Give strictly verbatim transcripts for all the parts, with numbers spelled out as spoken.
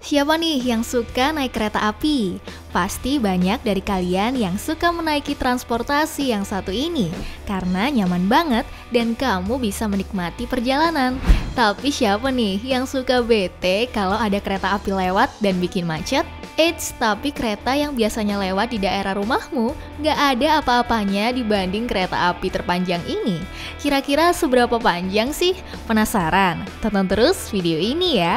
Siapa nih yang suka naik kereta api? Pasti banyak dari kalian yang suka menaiki transportasi yang satu ini karena nyaman banget dan kamu bisa menikmati perjalanan. Tapi siapa nih yang suka bete kalau ada kereta api lewat dan bikin macet? Eits, tapi kereta yang biasanya lewat di daerah rumahmu nggak ada apa-apanya dibanding kereta api terpanjang ini. Kira-kira seberapa panjang sih? Penasaran? Tonton terus video ini ya!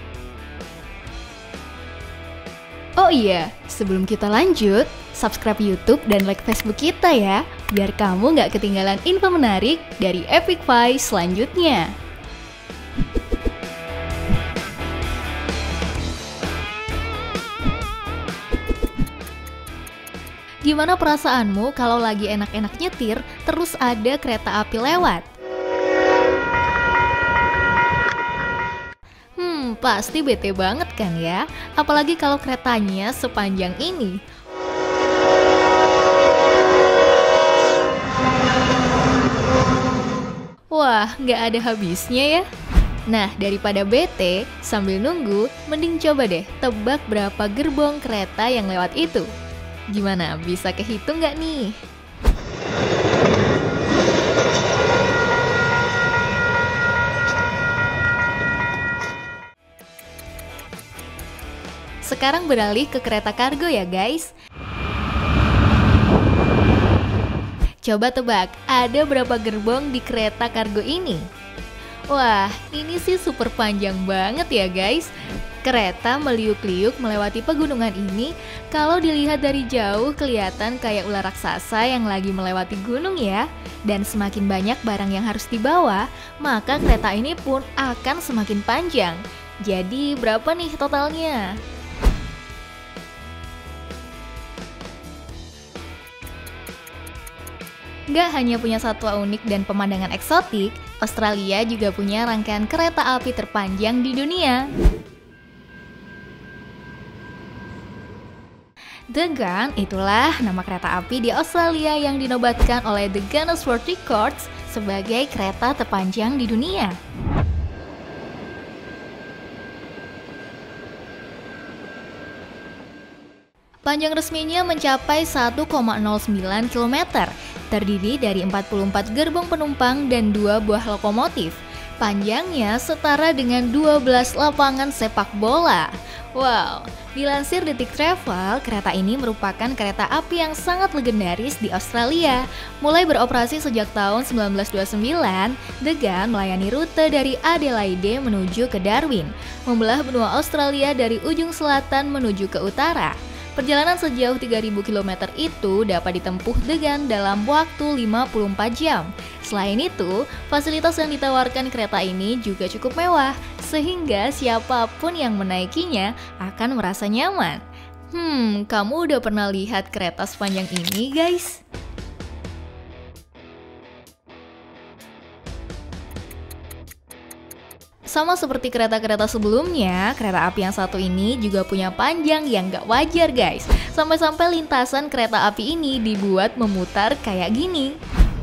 Oh iya, sebelum kita lanjut, subscribe YouTube dan like Facebook kita ya, biar kamu nggak ketinggalan info menarik dari Epic Five selanjutnya. Gimana perasaanmu kalau lagi enak-enak nyetir, terus ada kereta api lewat? Hmm, pasti bete banget kan ya? Apalagi kalau keretanya sepanjang ini. Wah, nggak ada habisnya ya. Nah, daripada bete sambil nunggu, mending coba deh tebak berapa gerbong kereta yang lewat itu. Gimana, bisa kehitung nggak nih? Sekarang beralih ke kereta kargo ya guys. Coba tebak, ada berapa gerbong di kereta kargo ini? Wah, ini sih super panjang banget ya guys. Kereta meliuk-liuk melewati pegunungan ini. Kalau dilihat dari jauh kelihatan kayak ular raksasa yang lagi melewati gunung ya. Dan semakin banyak barang yang harus dibawa, maka kereta ini pun akan semakin panjang. Jadi berapa nih totalnya? Gak hanya punya satwa unik dan pemandangan eksotik, Australia juga punya rangkaian kereta api terpanjang di dunia. The Gun itulah nama kereta api di Australia yang dinobatkan oleh The Guinness World Records sebagai kereta terpanjang di dunia. Panjang resminya mencapai satu koma nol sembilan kilometer, terdiri dari empat puluh empat gerbong penumpang dan dua buah lokomotif. Panjangnya setara dengan dua belas lapangan sepak bola. Wow, dilansir Detik Travel, kereta ini merupakan kereta api yang sangat legendaris di Australia. Mulai beroperasi sejak tahun seribu sembilan ratus dua puluh sembilan, The Gun melayani rute dari Adelaide menuju ke Darwin, membelah benua Australia dari ujung selatan menuju ke utara. Perjalanan sejauh tiga ribu kilometer itu dapat ditempuh The Gun dalam waktu lima puluh empat jam. Selain itu, fasilitas yang ditawarkan kereta ini juga cukup mewah, sehingga siapapun yang menaikinya akan merasa nyaman. Hmm, kamu udah pernah lihat kereta sepanjang ini, guys? Sama seperti kereta-kereta sebelumnya, kereta api yang satu ini juga punya panjang yang gak wajar guys. Sampai-sampai lintasan kereta api ini dibuat memutar kayak gini.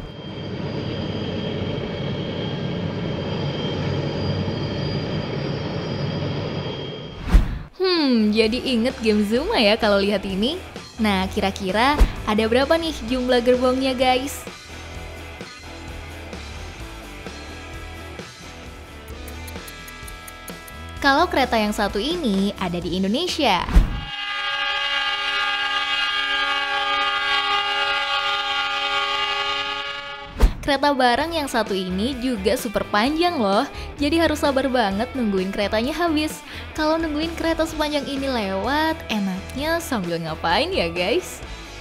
Hmm, jadi inget game Zuma ya kalau lihat ini. Nah, kira-kira ada berapa nih jumlah gerbongnya guys? Kalau kereta yang satu ini ada di Indonesia. Kereta barang yang satu ini juga super panjang loh, jadi harus sabar banget nungguin keretanya habis. Kalau nungguin kereta sepanjang ini lewat, enaknya sambil ngapain ya guys?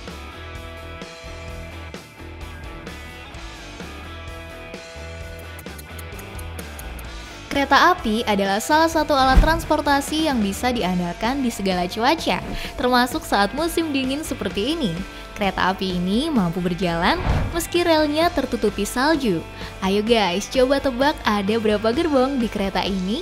Kereta api adalah salah satu alat transportasi yang bisa diandalkan di segala cuaca, termasuk saat musim dingin seperti ini. Kereta api ini mampu berjalan meski relnya tertutupi salju. Ayo guys, coba tebak ada berapa gerbong di kereta ini?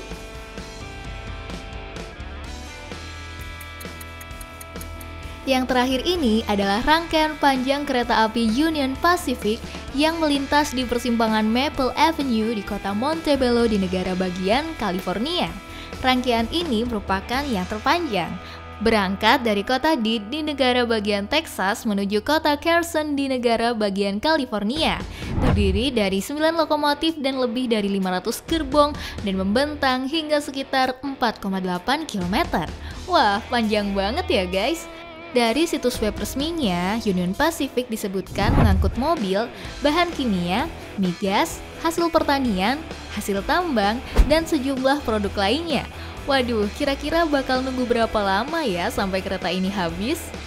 Yang terakhir ini adalah rangkaian panjang kereta api Union Pacific yang melintas di persimpangan Maple Avenue di kota Montebello di negara bagian California. Rangkaian ini merupakan yang terpanjang. Berangkat dari kota Dead di negara bagian Texas menuju kota Carson di negara bagian California. Terdiri dari sembilan lokomotif dan lebih dari lima ratus gerbong dan membentang hingga sekitar empat koma delapan kilometer. Wah, panjang banget ya guys. Dari situs web resminya, Union Pacific disebutkan mengangkut mobil, bahan kimia, migas, hasil pertanian, hasil tambang, dan sejumlah produk lainnya. Waduh, kira-kira bakal nunggu berapa lama ya sampai kereta ini habis?